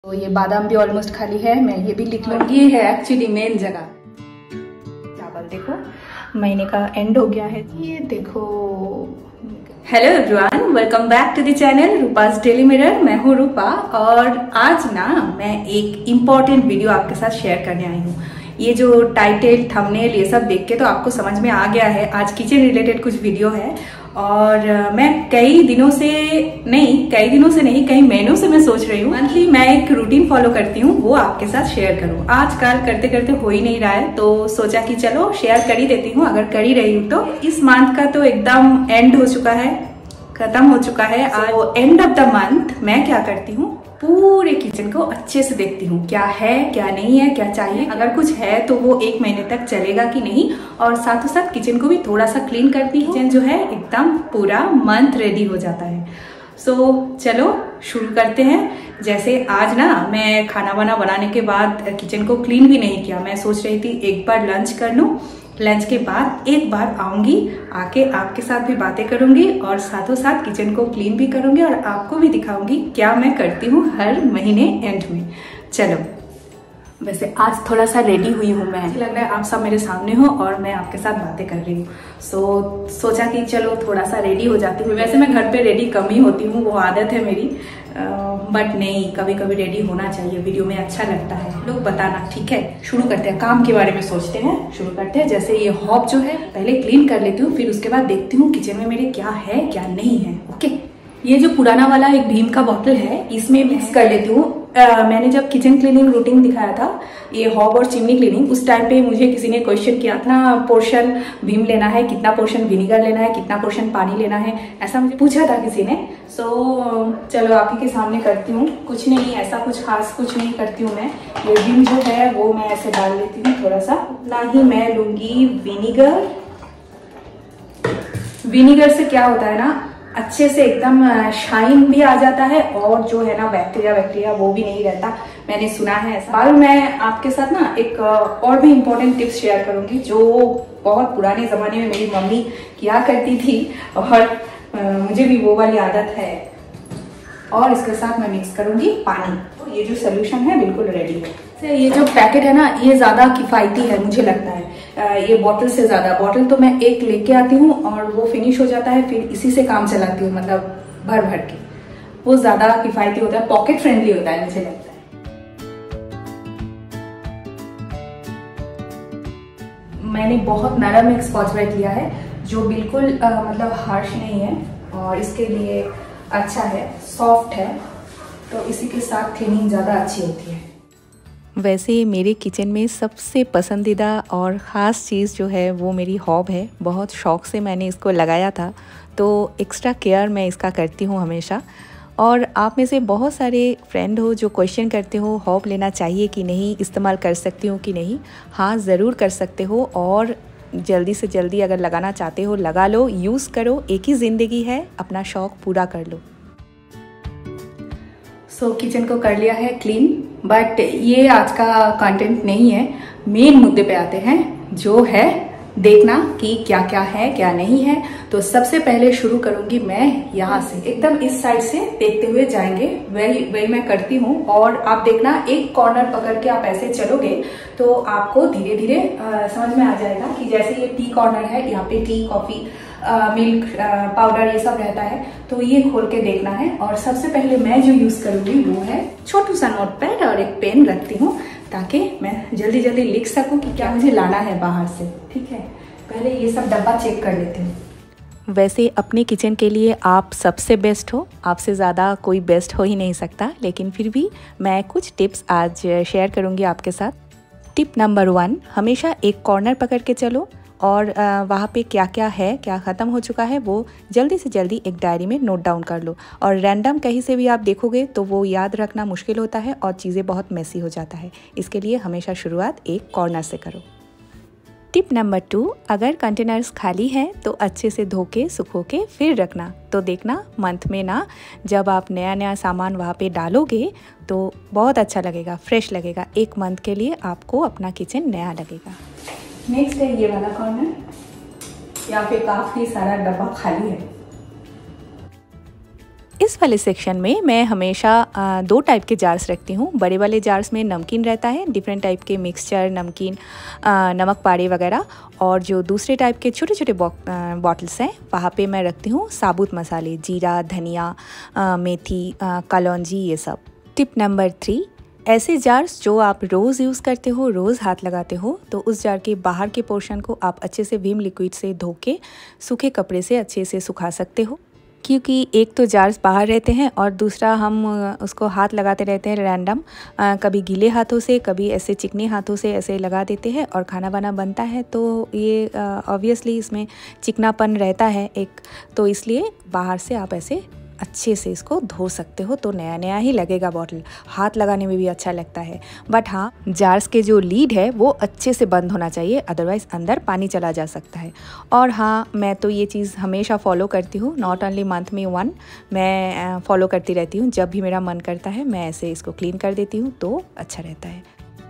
तो ये बादाम भी ऑलमोस्ट खाली है, मैं ये भी लिख लूँगी। ये है एक्चुअली मेन जगह। चावल देखो महीने का एंड हो गया है, ये देखो। Hello everyone, welcome back to the channel Rupa's daily mirror. मैं हूँ रूपा और आज ना मैं एक इम्पॉर्टेंट वीडियो आपके साथ शेयर करने आई हूँ। ये जो टाइटल थंबनेल ये सब देख के तो आपको समझ में आ गया है, आज किचन रिलेटेड कुछ वीडियो है। और मैं कई दिनों से नहीं कई महीनों से मैं सोच रही हूँ मंथली मैं एक रूटीन फॉलो करती हूँ, वो आपके साथ शेयर करूँ। आजकल करते करते हो ही नहीं रहा है, तो सोचा कि चलो शेयर कर ही देती हूँ। अगर कर ही रही हूँ तो इस मंथ का तो एकदम एंड हो चुका है, खत्म हो चुका है। आज एंड ऑफ द मंथ मैं क्या करती हूँ, पूरे किचन को अच्छे से देखती हूँ, क्या है क्या नहीं है, क्या चाहिए। अगर कुछ है तो वो 1 महीने तक चलेगा कि नहीं, और साथ ही साथ किचन को भी थोड़ा सा क्लीन करती हूँ। किचन जो है एकदम पूरा मंथ रेडी हो जाता है। सो चलो शुरू करते हैं। जैसे आज ना मैं खाना वाना बनाने के बाद किचन को क्लीन भी नहीं किया। मैं सोच रही थी एक बार लंच कर लूँ, लंच के बाद एक बार आऊंगी, आके आपके साथ भी बातें करूंगी और साथों साथ किचन को क्लीन भी करूंगी और आपको भी दिखाऊंगी क्या मैं करती हूँ हर महीने एंड में। चलो, वैसे आज थोड़ा सा रेडी हुई हूँ मैं, लग रहा है आप सब मेरे सामने हो और मैं आपके साथ बातें कर रही हूँ। सोचा कि चलो थोड़ा सा रेडी हो जाती हूँ। वैसे मैं घर पे रेडी कम ही होती हूँ, वो आदत है मेरी, बट नहीं, कभी कभी रेडी होना चाहिए, वीडियो में अच्छा लगता है। लोग बताना, ठीक है। शुरू करते हैं, काम के बारे में सोचते हैं, शुरू करते हैं। जैसे ये हॉब जो है पहले क्लीन कर लेती हूँ, फिर उसके बाद देखती हूँ किचन में मेरे क्या है क्या नहीं है। ओके, ये जो पुराना वाला एक भीम का बॉटल है, इसमें मिक्स कर लेती हूँ। मैंने जब किचन क्लीनिंग रूटीन दिखाया था, ये हॉब और चिमनी क्लीनिंग, उस टाइम पे मुझे किसी ने क्वेश्चन किया था, पोर्शन भीम लेना है, कितना पोर्शन विनीगर लेना है, कितना पोर्शन पानी लेना है, ऐसा मुझे पूछा था किसी ने। चलो आप ही के सामने करती हूँ। कुछ नहीं, ऐसा कुछ खास कुछ नहीं करती हूँ मैं। ये भीम जो है वो मैं ऐसे डाल लेती हूँ थोड़ा सा। उतना ही मैं लूंगी विनीगर। विनीगर से क्या होता है ना, अच्छे से एकदम शाइन भी आ जाता है और जो है ना बैक्टीरिया वो भी नहीं रहता, मैंने सुना है ऐसा। और मैं आपके साथ ना एक और भी इम्पोर्टेंट टिप्स शेयर करूंगी, जो बहुत पुराने जमाने में मेरी मम्मी किया करती थी और मुझे भी वो वाली आदत है। और इसके साथ मैं मिक्स करूंगी पानी। तो ये जो सोल्यूशन है बिल्कुल रेडी है। ये जो पैकेट है ना, ये ज्यादा किफायती है मुझे लगता है, ये बॉटल से ज्यादा। बॉटल तो मैं एक लेके आती हूँ और वो फिनिश हो जाता है, फिर इसी से काम चलाती हूँ, मतलब भर भर के। वो ज्यादा किफायती होता है, पॉकेट फ्रेंडली होता है मुझे लगता है। मैंने बहुत नरम एक स्कॉच ब्राइट लिया है, जो बिल्कुल मतलब हार्श नहीं है और इसके लिए अच्छा है, सॉफ्ट है, तो इसी के साथ क्लीनिंग ज़्यादा अच्छी होती है। वैसे मेरे किचन में सबसे पसंदीदा और ख़ास चीज़ जो है वो मेरी हॉब है। बहुत शौक़ से मैंने इसको लगाया था, तो एक्स्ट्रा केयर मैं इसका करती हूँ हमेशा। और आप में से बहुत सारे फ्रेंड हो जो क्वेश्चन करते हो हॉब लेना चाहिए कि नहीं, इस्तेमाल कर सकती हूँ कि नहीं। हाँ, ज़रूर कर सकते हो, और जल्दी से जल्दी अगर लगाना चाहते हो लगा लो, यूज़ करो। एक ही ज़िंदगी है, अपना शौक़ पूरा कर लो। किचन को कर लिया है क्लीन, बट ये आज का कंटेंट नहीं है। मेन मुद्दे पे आते हैं, जो है देखना कि क्या क्या है क्या नहीं है। तो सबसे पहले शुरू करूंगी मैं यहाँ से, एकदम इस साइड से देखते हुए जाएंगे, वही मैं करती हूँ। और आप देखना, एक कॉर्नर पकड़ के आप ऐसे चलोगे तो आपको धीरे धीरे समझ में आ जाएगा कि जैसे ये टी कॉर्नर है, यहाँ पे टी, कॉफी, मिल्क पाउडर ये सब रहता है, तो ये खोल के देखना है। और सबसे पहले मैं जो यूज करूंगी वो है छोटू सा नोटपैड और एक पेन रखती हूँ, ताकि मैं जल्दी जल्दी लिख सकूं कि क्या मुझे लाना है बाहर से। ठीक है, पहले ये सब डब्बा चेक कर लेती हूँ। वैसे अपने किचन के लिए आप सबसे बेस्ट हो, आपसे ज़्यादा कोई बेस्ट हो ही नहीं सकता, लेकिन फिर भी मैं कुछ टिप्स आज शेयर करूँगी आपके साथ। टिप नंबर 1, हमेशा एक कॉर्नर पकड़ के चलो और वहाँ पे क्या क्या है, क्या ख़त्म हो चुका है, वो जल्दी से जल्दी एक डायरी में नोट डाउन कर लो। और रैंडम कहीं से भी आप देखोगे तो वो याद रखना मुश्किल होता है और चीज़ें बहुत मेसी हो जाता है। इसके लिए हमेशा शुरुआत एक कॉर्नर से करो। टिप नंबर 2, अगर कंटेनर्स खाली हैं तो अच्छे से धो के सुखो के फिर रखना। तो देखना मंथ में ना, जब आप नया नया सामान वहाँ पे डालोगे तो बहुत अच्छा लगेगा, फ्रेश लगेगा। 1 मंथ के लिए आपको अपना किचन नया लगेगा। नेक्स्ट है ये वाला कॉर्नर, यहाँ पे काफी सारा डब्बा खाली है। इस वाले सेक्शन में मैं हमेशा 2 टाइप के जार्स रखती हूँ। बड़े वाले जार्स में नमकीन रहता है, डिफरेंट टाइप के मिक्सचर, नमकीन, नमक पारे वगैरह, और जो दूसरे टाइप के छोटे छोटे बॉटल्स हैं वहाँ पे मैं रखती हूँ साबुत मसाले, जीरा, धनिया, मेथी, कलौंजी, ये सब। टिप नंबर 3, ऐसे जार्स जो आप रोज़ यूज़ करते हो, रोज़ हाथ लगाते हो, तो उस जार के बाहर के पोर्शन को आप अच्छे से विम लिक्विड से धो के सूखे कपड़े से अच्छे से सुखा सकते हो। क्योंकि एक तो जार्स बाहर रहते हैं और दूसरा हम उसको हाथ लगाते रहते हैं रैंडम, कभी गीले हाथों से, कभी ऐसे चिकने हाथों से ऐसे लगा देते हैं और खाना वाना बनता है तो ये ऑब्वियसली इसमें चिकनापन रहता है एक, तो इसलिए बाहर से आप ऐसे अच्छे से इसको धो सकते हो तो नया नया ही लगेगा बॉटल, हाथ लगाने में भी अच्छा लगता है। बट हाँ, जार्स के जो लीड है वो अच्छे से बंद होना चाहिए, अदरवाइज़ अंदर पानी चला जा सकता है। और हाँ, मैं तो ये चीज़ हमेशा फॉलो करती हूँ, नॉट ओनली मंथ में 1, मैं फॉलो करती रहती हूँ। जब भी मेरा मन करता है मैं ऐसे इसको क्लीन कर देती हूँ तो अच्छा रहता है।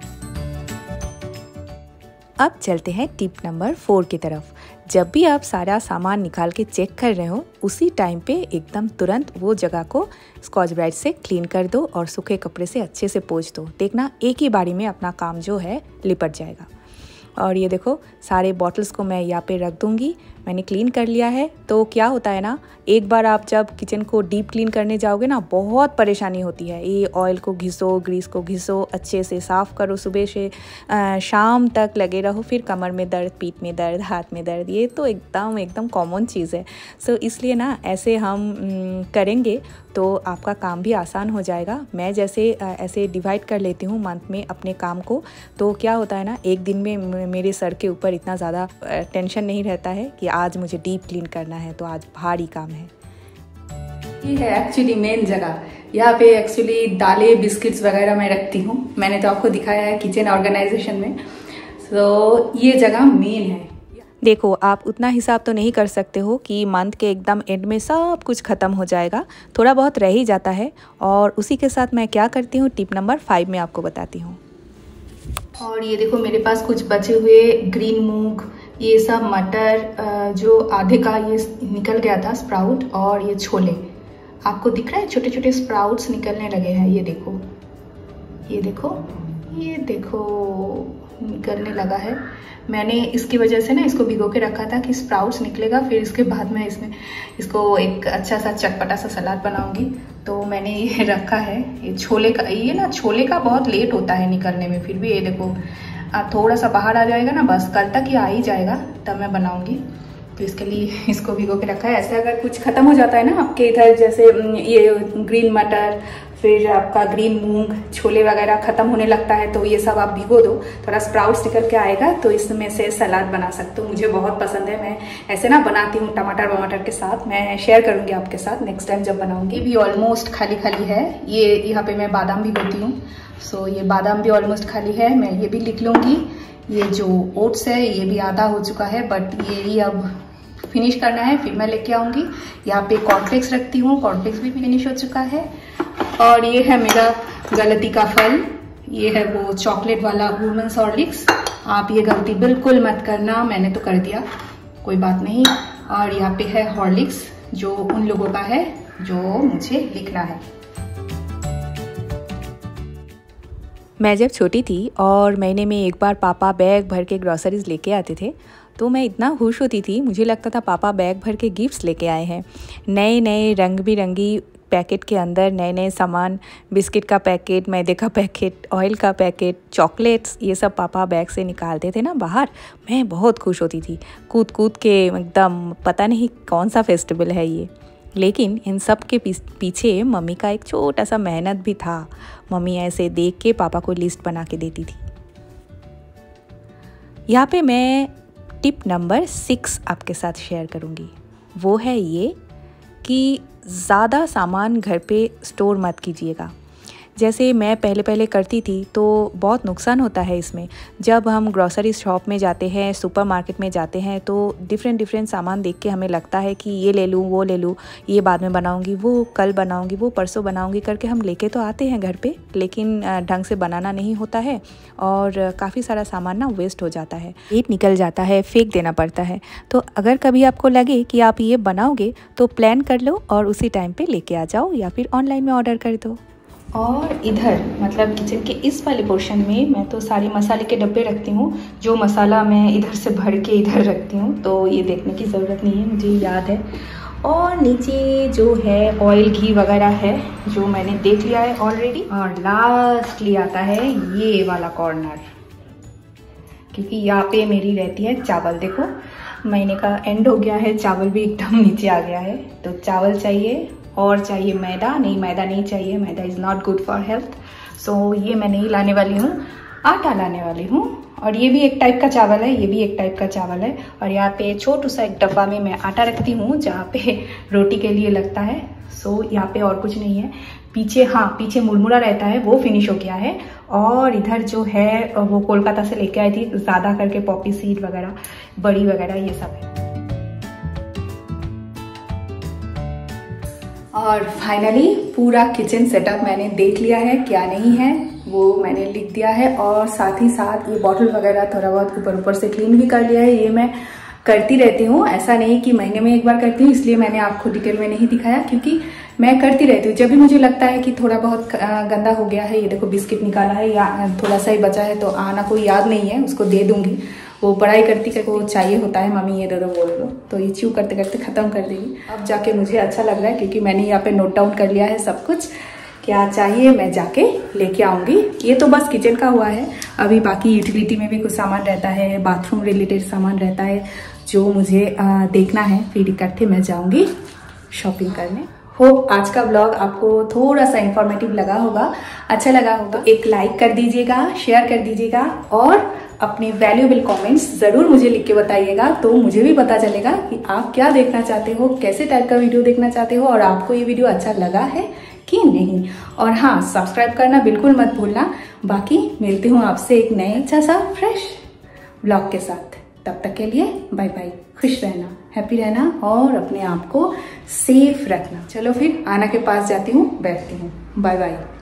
अब चलते हैं टिप नंबर 4 की तरफ। जब भी आप सारा सामान निकाल के चेक कर रहे हो, उसी टाइम पे एकदम तुरंत वो जगह को स्कॉच ब्राइट से क्लीन कर दो और सूखे कपड़े से अच्छे से पोंछ दो। देखना एक ही बारी में अपना काम जो है लिपट जाएगा। और ये देखो, सारे बॉटल्स को मैं यहाँ पे रख दूँगी। मैंने क्लीन कर लिया है। तो क्या होता है ना, एक बार आप जब किचन को डीप क्लीन करने जाओगे ना, बहुत परेशानी होती है। ये ऑयल को घिसो, ग्रीस को घिसो, अच्छे से साफ़ करो, सुबह से शाम तक लगे रहो, फिर कमर में दर्द, पीठ में दर्द, हाथ में दर्द। ये तो एकदम कॉमन चीज़ है। सो इसलिए ना ऐसे हम करेंगे तो आपका काम भी आसान हो जाएगा। मैं जैसे ऐसे डिवाइड कर लेती हूँ मंथ में अपने काम को, तो क्या होता है ना, एक दिन में मेरे सर के ऊपर इतना ज़्यादा टेंशन नहीं रहता है कि आज मुझे डीप क्लीन करना है, तो आज भारी काम है। ये है एक्चुअली मेन जगह। यहाँ पे एक्चुअली दालें, बिस्किट्स वगैरह मैं रखती हूँ। मैंने तो आपको दिखाया है किचन ऑर्गेनाइजेशन में। तो ये जगह मेन है। देखो, आप उतना हिसाब तो नहीं कर सकते हो कि मंथ के एकदम एंड में सब कुछ ख़त्म हो जाएगा, थोड़ा बहुत रह ही जाता है। और उसी के साथ मैं क्या करती हूँ, टिप नंबर 5 में आपको बताती हूँ। और ये देखो, मेरे पास कुछ बचे हुए ग्रीन मूंग, ये सब मटर, जो आधे का ये निकल गया था स्प्राउट, और ये छोले आपको दिख रहा है, छोटे छोटे स्प्राउट्स निकलने लगे हैं। ये देखो, ये देखो, ये देखो, निकलने लगा है। मैंने इसकी वजह से ना इसको भिगो के रखा था कि स्प्राउट्स निकलेगा, फिर इसके बाद मैं इसको एक अच्छा सा चटपटा सा सलाद बनाऊंगी। तो मैंने ये रखा है। ये छोले का, ये ना छोले का बहुत लेट होता है निकलने में, फिर भी ये देखो थोड़ा सा बाहर आ जाएगा ना, बस कल तक ये आ ही जाएगा, तब मैं बनाऊंगी। तो इसके लिए इसको भिगो के रखा है। ऐसे अगर कुछ खत्म हो जाता है ना आपके इधर, जैसे ये ग्रीन मटर, फिर आपका ग्रीन मूंग, छोले वगैरह खत्म होने लगता है, तो ये सब आप भिगो दो, थोड़ा स्प्राउट्स निकल के आएगा तो इसमें से सलाद बना सकते हो। मुझे बहुत पसंद है, मैं ऐसे ना बनाती हूँ टमाटर वमाटर के साथ। मैं शेयर करूँगी आपके साथ नेक्स्ट टाइम जब बनाऊँगी। भी ऑलमोस्ट खाली खाली है। ये यहाँ पे मैं बादाम भिगोती हूँ, सो ये बादाम भी ऑलमोस्ट खाली है। मैं ये भी लिख लूँगी। ये जो ओट्स है ये भी आधा हो चुका है, बट ये ही अब फिनिश करना है, फिर मैं लेके आऊँगी। यहाँ पे कॉर्नफ्लेक्स रखती हूँ, कॉर्नफ्लेक्स भी फिनिश हो चुका है। और ये है मेरा गलती का फल, ये है वो चॉकलेट वाला वुमेन्स हॉर्लिक्स। आप ये गलती बिल्कुल मत करना, मैंने तो कर दिया, कोई बात नहीं। और यहाँ पे है हॉर्लिक्स, जो उन लोगों का है जो मुझे लिखना है। मैं जब छोटी थी और महीने में एक बार पापा बैग भर के ग्रॉसरीज लेके आते थे, तो मैं इतना खुश होती थी, मुझे लगता था पापा बैग भर के गिफ्ट्स लेके आए हैं। नए नए रंग बिरंगी पैकेट के अंदर नए नए सामान, बिस्किट का पैकेट, मैदे का पैकेट, ऑयल का पैकेट, चॉकलेट्स, ये सब पापा बैग से निकालते थे ना बाहर। मैं बहुत खुश होती थी, कूद कूद के एकदम, पता नहीं कौन सा फेस्टिवल है ये। लेकिन इन सब के पीछे मम्मी का एक छोटा सा मेहनत भी था। मम्मी ऐसे देख के पापा को लिस्ट बना के देती थी। यहाँ पे मैं टिप नंबर 6 आपके साथ शेयर करूँगी। वो है ये कि ज़्यादा सामान घर पे स्टोर मत कीजिएगा। जैसे मैं पहले पहले करती थी तो बहुत नुकसान होता है इसमें। जब हम ग्रॉसरी शॉप में जाते हैं, सुपरमार्केट में जाते हैं तो डिफरेंट सामान देख के हमें लगता है कि ये ले लूँ, वो ले लूँ, ये बाद में बनाऊँगी, वो कल बनाऊँगी, वो परसों बनाऊँगी करके हम लेके तो आते हैं घर पे, लेकिन ढंग से बनाना नहीं होता है और काफ़ी सारा सामान ना वेस्ट हो जाता है, डेट निकल जाता है, फेंक देना पड़ता है। तो अगर कभी आपको लगे कि आप ये बनाओगे तो प्लान कर लो और उसी टाइम पे लेके आ जाओ या फिर ऑनलाइन में ऑर्डर कर दो। और इधर मतलब किचन के इस वाले पोर्शन में मैं तो सारे मसाले के डब्बे रखती हूँ। जो मसाला मैं इधर से भर के इधर रखती हूँ, तो ये देखने की ज़रूरत नहीं है, मुझे याद है। और नीचे जो है ऑयल घी वगैरह है जो मैंने देख लिया है ऑलरेडी। और लास्टली आता है ये वाला कॉर्नर, क्योंकि यहाँ पे मेरी रहती है चावल। देखो महीने का एंड हो गया है, चावल भी एकदम नीचे आ गया है, तो चावल चाहिए और चाहिए मैदा। नहीं, मैदा नहीं चाहिए, maida is not good for health. So ये मैं नहीं लाने वाली हूँ, आटा लाने वाली हूँ। और ये भी एक टाइप का चावल है, ये भी एक टाइप का चावल है। और यहाँ पे छोटू सा एक डब्बा में मैं आटा रखती हूँ जहाँ पे रोटी के लिए लगता है। सो यहाँ पे और कुछ नहीं है। पीछे, हाँ पीछे मुरमुरा रहता है, वो फिनिश हो गया है। और इधर जो है वो कोलकाता से लेके आई थी ज़्यादा करके, पॉपी सीड वगैरह, बड़ी वगैरह, ये सब है। और फाइनली पूरा किचन सेटअप मैंने देख लिया है, क्या नहीं है वो मैंने लिख दिया है। और साथ ही साथ ये बॉटल वगैरह थोड़ा बहुत ऊपर से क्लीन भी कर लिया है। ये मैं करती रहती हूँ, ऐसा नहीं कि महीने में एक बार करती हूँ, इसलिए मैंने आपको डिटेल में नहीं दिखाया, क्योंकि मैं करती रहती हूँ। जब भी मुझे लगता है कि थोड़ा बहुत गंदा हो गया है, ये देखो बिस्किट निकाला है या थोड़ा सा ही बचा है, तो आना कोई याद नहीं है, उसको दे दूंगी। वो पढ़ाई करती करके वो चाहिए होता है, मम्मी ये दे दो, वो दे दो, तो ये च्यू करते करते ख़त्म कर देगी। अब जाके मुझे अच्छा लग रहा है क्योंकि मैंने यहाँ पे नोट डाउन कर लिया है सब कुछ, क्या चाहिए मैं जाके लेके आऊँगी। ये तो बस किचन का हुआ है, अभी बाकी यूटिलिटी में भी कुछ सामान रहता है, बाथरूम रिलेटेड सामान रहता है जो मुझे देखना है। फिर इकट्ठे मैं जाऊँगी शॉपिंग करने। होप आज का ब्लॉग आपको थोड़ा सा इंफॉर्मेटिव लगा होगा, अच्छा लगा होगा तो एक लाइक कर दीजिएगा, शेयर कर दीजिएगा और अपने वैल्यूएबल कमेंट्स ज़रूर मुझे लिख के बताइएगा, तो मुझे भी पता चलेगा कि आप क्या देखना चाहते हो, कैसे टाइप का वीडियो देखना चाहते हो और आपको ये वीडियो अच्छा लगा है कि नहीं। और हाँ, सब्सक्राइब करना बिल्कुल मत भूलना। बाकी मिलती हूँ आपसे एक नए अच्छा सा फ्रेश ब्लॉग के साथ। तब तक के लिए बाय बाय, खुश रहना, हैप्पी रहना और अपने आप को सेफ रखना। चलो फिर आना के पास जाती हूँ, बैठती हूँ। Bye bye.